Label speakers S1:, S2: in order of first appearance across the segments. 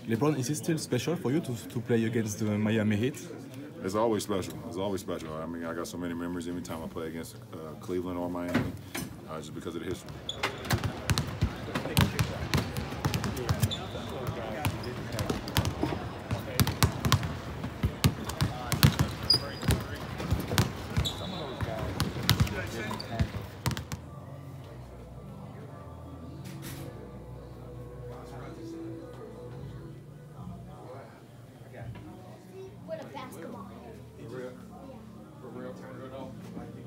S1: LeBron, is it still special for you to play against the Miami Heat?
S2: It's always special. It's always special. I mean, I got so many memories every time I play against Cleveland or Miami, just because of the history.
S3: What a basketball.
S2: For real? For real? Turn it on.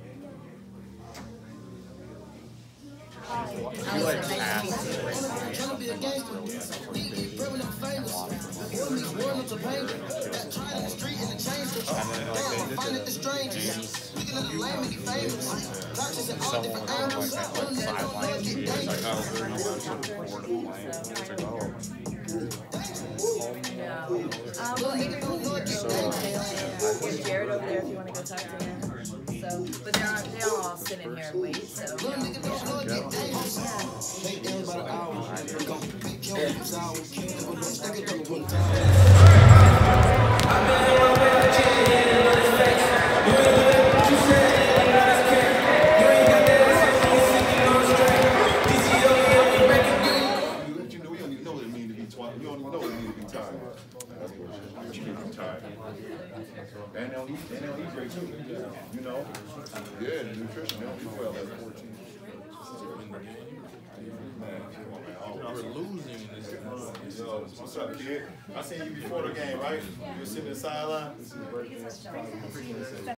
S4: Get Jared over there if you want to go talk to him. So, but they're all sitting here and wait. So.
S2: You don't even know what it means to be tired. You need to be tired. And they'll eat great too. You know? Yeah, the nutrition, they don't eat well at 14. Man, come on, man. We're losing this. Yo, what's up, kid? I seen you before the game, right? You were sitting in the sideline.